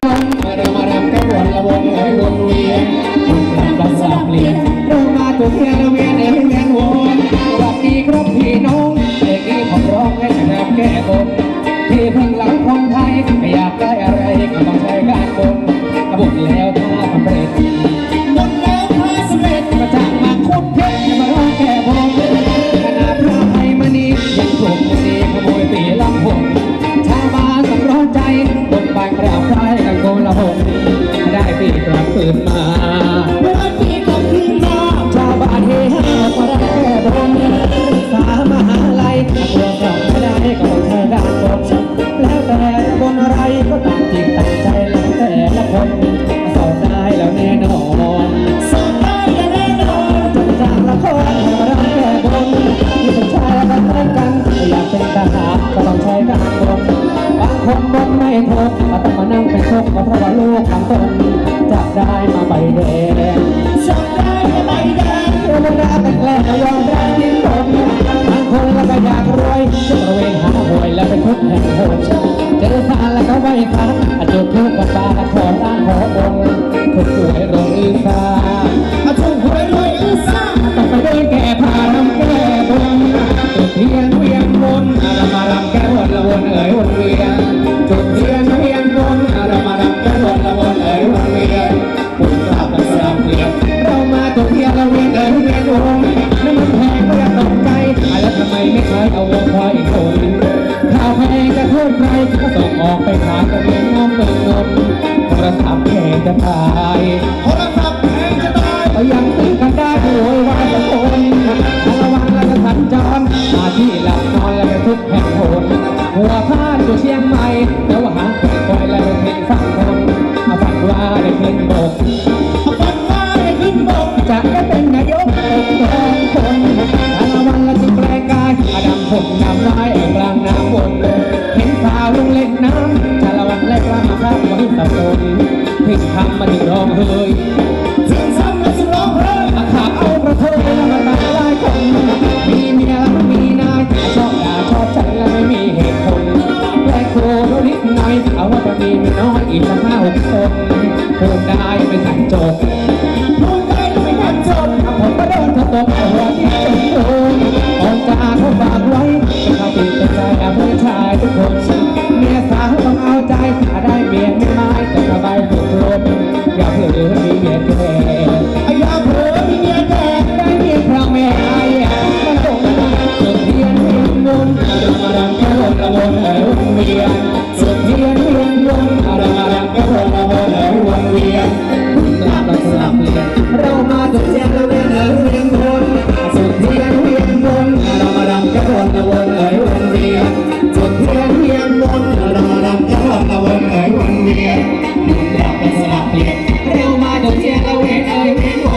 เรามารำแก้บนละวนเอ๋ยวนเวียนลำดับสับเปลี่ยนเรามาตัวเทียนเวียนเอ๋ยเวียนวนสวัสดีครับพี่น้องเพลงนี้ผมร้องให้รำแก้บนที่เพิ่งหลังคนไทยไม่อยากได้อะไรก็ต้องใช้การบนบนแล้วถ้าสำเร็จบนแล้วถ้าสำเร็จก็จะมาคุดเพชรมาร้องแก้บนคณะพระไพมณียังกลุ่มดีขโมยตีลำพงชาวบ้านสำร้อนใจบนบานกราบไหว้กันโกละหงได้ปีกลับคืนมาได้ปีกลับคืนมาชาวบ้านเฮฮาก็ได้แก้บนสามหาลัยตัวกลับไม่ได้ก็ต้องใช้การบนแล้วแต่บนอะไรก็ต่างจิตต่างใจแล้วแต่ละคนสอนได้แล้วแน่นอนสอนได้แล้วแน่นอนจนจากละครมารับแก้บนที่เป็นชายและกันและกันอยากเป็นทหารก็ต้องใช้การบนบางคนบนไม่ทนก็ต้องมานั่งเป็นทุกข์ก็เพราะว่าลูกบางคนจับได้มาใบแดงจับได้มาใบแดงเรื่องรักแต่แรกก็ยอมรับทิ้งตนบางคนแล้วก็อยากรวยจะตระเวนหาหวยแล้วเป็นทุกข์แห่งโหดเจอทานแล้วก็ไหว้พระจุดธูปกับปลาขอร่างขอองค์ถูกหวยรวยอือซาถูกหวยรวยอือซาต้องไปด้วยแก่พารำแก้บนจุดเทียนเวียนวนเรามารำแก้บนละวนเอ๋ยวนเวียนจุดเทียนเวียนวนเรามารำแก้บนละวนเอ๋ยวนเวียนบุญกราบและสามเพียรเรามาจุดเทียนละเวียนเอ๋ยเวียนวนน้ำมันแพงก็อย่าตกใจแล้วทำไมไม่เคยเอาวงพออีกคนข้าวแพงจะโทษใครก็ส่งออกไปขายก็เลี้ยงน้องเมืองนนท์โทรศัพท์แพงจะตายโทรศัพท์แพงจะตายก็ยังซื้อกันได้โวยวายตะโกนระวังแล้วก็สัญจรมาที่หลับนอนแล้วก็ทุกแห่งโหนหัวพานอยู่เชียงใหม่แต่ว่าหางแขกคอยแล้วเพลงฟังคนฝันว่าได้ขึ้นบกฝันว่าได้ขึ้นบกจะได้เป็นนายกปกครองคนละวันละจึงแปลงกายอดัมผมน้ำร้ายกลางน้ำวนเห็นข่าวลงเล่นน้ำชาละวันแรกลามาครับวันสับสนทิ้งทำมาถึงร้องเฮ้ยทิ้งทำมาถึงร้องเฮ้ยมาขับเอาประเทศแล้วมาตายหลายคนมีเมียแล้วมีนายชอบด่าชอบใจแล้วไม่มีเหตุผลแลกโคโรนิดหน่อยเอาว่าจะมีไม่น้อยอีกสัก5-6 คนพูดได้ไม่ทันจบพูดได้ไม่ทันจบผมก็โดนเขาตบหัวที่จมโอนออกจากเขาฝากไว้จะเข้าติดใจเพื่อนชายทุกคนเมียสาวต้องเอาใจถ้าได้เมียไม่ไม้จะสบายสุดลมอย่าเผลอมีเมียแก่อย่าเผลอมีเมียแก่ได้เมียพระแม่ไอ้มันตกสุดเทียนเวียนวนเรามารำแก้บนละวนเอ๋ยวนเวียนสุดเทียนเวียนวนเรามารำแก้บนละวนเอ๋ยวนเวียนกลับมาสลับเลียนเรามาจุดเทียนละเวียนเอ๋ยเวียนวนสุดเทียนเวียนวนเรามารำแก้บนละวนเอ๋ยวนเวียนจุดเทียนเวียนวนเรามารำแก้บนละวนเอ๋ยวนเวียนกลับมาสลับเลียนเรามาจุดเทียนละเวียนเอ๋ยเวียนวน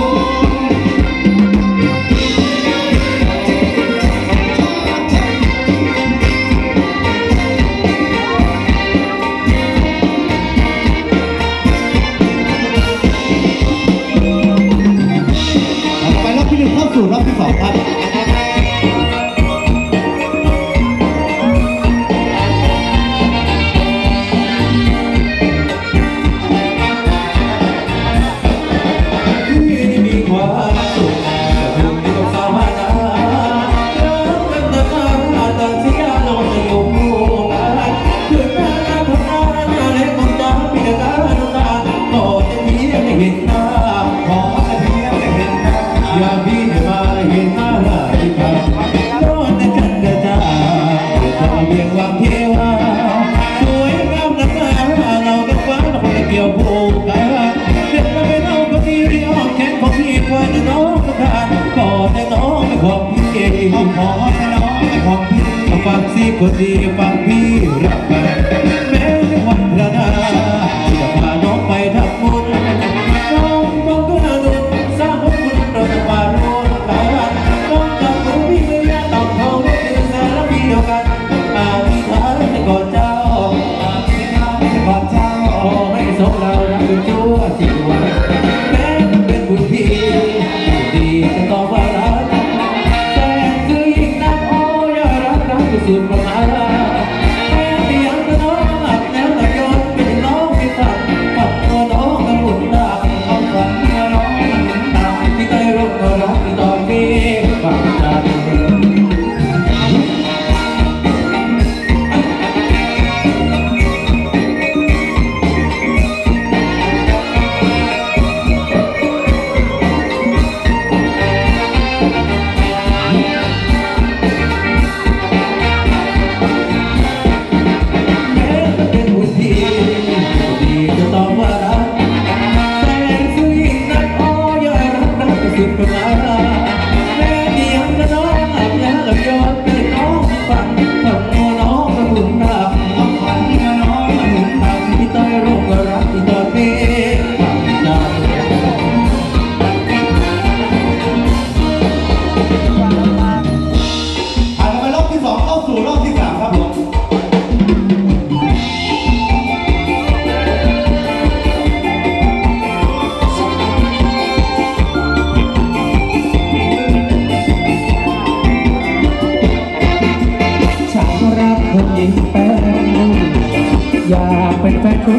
เข้าสู่รอบที่2ครับมีความสุขแต่คุณไม่ต้องสาวนารักกันแต่ข้าต่างเสียเราจะอยู่กันคืนนั้นทำงานเล็กต้องจ้ามีแต่การทำงานก็จะมีไม่เห็นหน้าขอแต่เพียงได้เห็นหน้าอย่าพี่มาเห็นหน้าอีกครั้งโดนแต่กันเดินจากจะเบี่ยงวางเทวาสวยงามนักหนาเรากับฟ้าเราคนเกี่ยวผูกกันเด็กมาเป็นเอาก็มีเรียวแขนของพี่ควันน้องก็ขาดกอดแต่น้องไม่ของพี่ขอแต่น้องไม่ของพี่ฟังสิคนดีฟังพี่รักกันแม้ในวันพระนาจะพาน้องไปทำบุญน้องก็น่าดุสร้างบุญเราจะมาโน่นกันน้องจากคนพี่ไม่ยากต้องเขาได้คือสารพีเดียวกันมาที่ท้ายให้ก่อนเจ้าที่ท้ายให้ก่อนเจ้าให้สมเรารักชั่วจิตวันแม้เป็นบุญพี่ดีจะต้องว่ารักแต่คือยิ่งนักโอ้ยรักสุดประมาณแม้ที่ยังจะน้องหลับแล้วแต่ย้อนเป็นน้องไม่ฝัน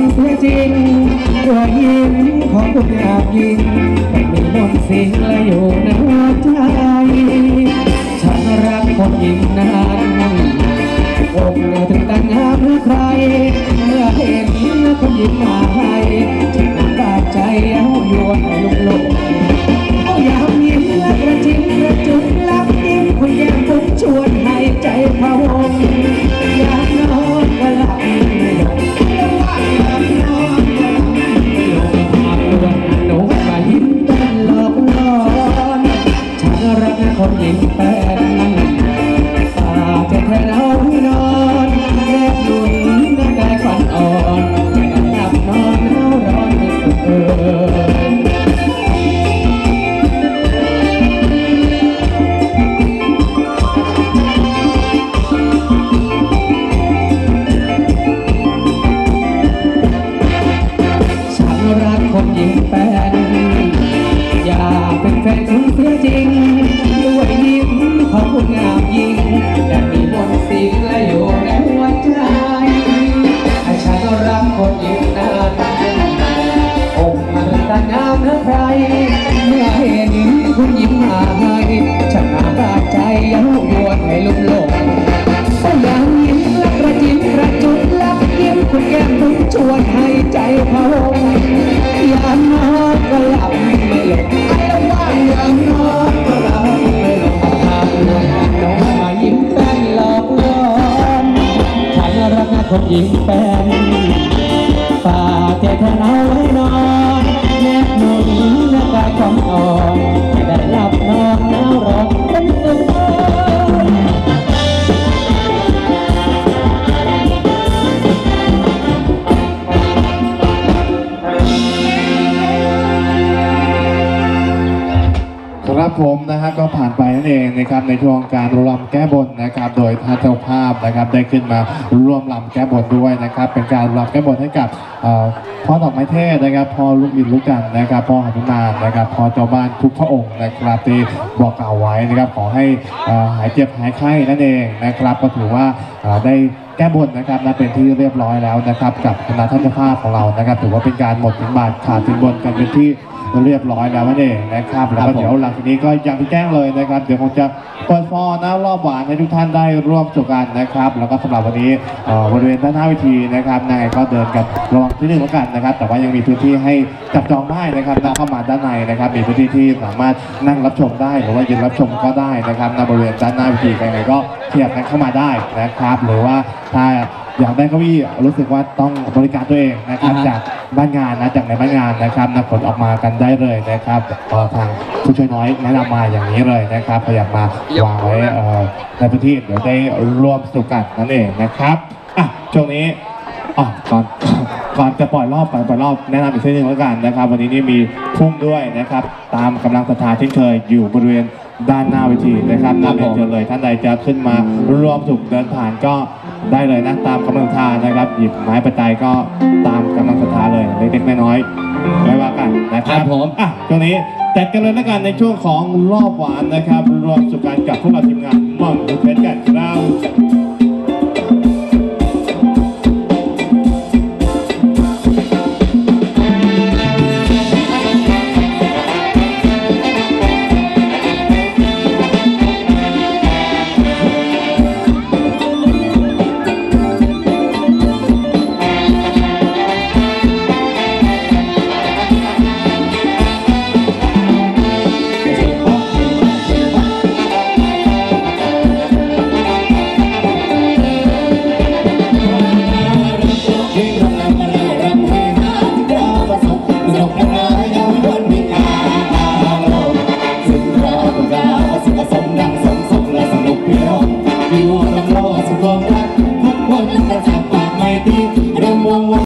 เสียจริงรอยยิ้มของคุณอยากยิงแต่มีมนต์เสียงและอยู่ในหัวใจฉันรักคนหญิงนั้นอกถึงแต่งงานหรือใครเมื่อเห็นคนหญิงมาให้ฉันน้ำตาใจเย้ายวนลุกลงเอาอยากยิ้มและกระจิ้มกระจุกลับยิ้มคุณแย้มผมชวนให้ใจพะวงอยากนอนก็หลับไม่ลงอยากนอนก็หลับไม่ลงภาพลวงหนูมายิ้มเต้นหลอกล่อนฉันรักคนหญิงแฟนฝากจะแทนเอาให้นอนแนบหนุนน้ำกายฝันอ่อนไม่ได้หลับนอนหนาวร้อนไม่สุขฉันรักคนหญิงแฟนอยากเป็นแฟนคุณเสียจริงด้วยยิ้มของคุณงามยิ่งแต่มีมนต์เสียงและอยู่ในหัวใจฉันรักคนหญิงนั้นอกมันแต่งามเหนือใครเมื่อเห็นคุณยิ้มมาให้ฉันน้ำตาใจเย้ายวนให้ลุ่มหลงก็ยังยิ้มและกระจิ้มกระจุกลับยิ้มคุณแก้มทุกชวนให้ใจพะวงยามนอนก็หลับไม่ลงไอ้ละว่ายามนอนก็หลับไม่ลงภาพลวงน้องมายิ้มแป้นหลอกล่อนฉันรักคนหญิงแฟนฝากใจเธอเอาไว้นอนแนบหนุนหน้ากายความอ่อนไม่ได้หลับนอนหนาวร้อนเป็นสุขครับผมนะฮะก็ผ่านไปนั่นเองนะครับในช่วงการรำแก้บนนะครับโดยท่านเจ้าภาพนะครับได้ขึ้นมาร่วมรำแก้บนด้วยนะครับเป็นการรำแก้บนให้กับพ่อดอกไม้เทศนะครับพ่อลูกอินลูกกันนะครับพ่อหนุมานนะครับพ่อเจ้าบ้านทุกพระองค์นะครับที่บอกกล่าวไว้นะครับขอให้หายเจ็บหายไข้นั่นเองนะครับก็ถือว่าได้แก้บนนะครับนะเป็นที่เรียบร้อยแล้วนะครับกับคณะท่านเจ้าภาพของเรานะครับถือว่าเป็นการหมดสินบาทขาดสินบนกันเป็นที่เรียบร้อยแล้วนั่นเองนะครับแล้วก็เดี๋ยวหลังจากนี้ก็อย่างที่แจ้งเลยนะครับเดี๋ยวคงจะเปิดฟอร์นะรอบหวานให้ทุกท่านได้ร่วมสนุกกันนะครับแล้วก็สำหรับวันนี้บริเวณด้านหน้าเวทีนะครับนายก็เดินกับระวังที่หนึ่งแล้วกันนะครับแต่ว่ายังมีพื้นที่ให้จับจองได้นะครับเข้ามาด้านในนะครับมีพื้นที่ที่สามารถนั่งรับชมได้หรือว่ายืนรับชมก็ได้นะครับในบริเวณด้านหน้าเวทีใครๆก็เทียบกันเข้ามาได้นะครับหรือว่าถ้าอยากได้เก้าอี้รู้สึกว่าต้องบริการตัวเองนะครับจากบ้านงานนะจากในบ้านงานนะครับนำผลออกมากันได้เลยนะครับทางผู้ช่วยน้อยแนะนำมาอย่างนี้เลยนะครับพยายามมาวางไว้ในพื้นที่เดี๋ยวได้ร่วมสนุกกันนั่นเองนะครับช่วงนี้ก่อนจะปล่อยรอบแนะนำอีกเส้นหนึ่งแล้วกันนะครับวันนี้นี่มีพุ่งด้วยนะครับตามกำลังศรัทธาที่เคยอยู่บริเวณด้านหน้าเวทีนะครับน่าเรียนเชิญเลยท่านใดจะขึ้นมาร่วมสุขเดินผ่านก็ได้เลยนะตามกำลังศรัทธานะครับหยิบไม้ปัจจัยก็ตามกำลังศรัทธาเลยเล็กๆน้อยๆไม่ว่ากันนะครับผมช่วงนี้จัดกันเลยแล้วกันในช่วงของรอบหวานนะครับรวมสุขกันกับพวกเราทีมงานม่อนเพชรกันครับ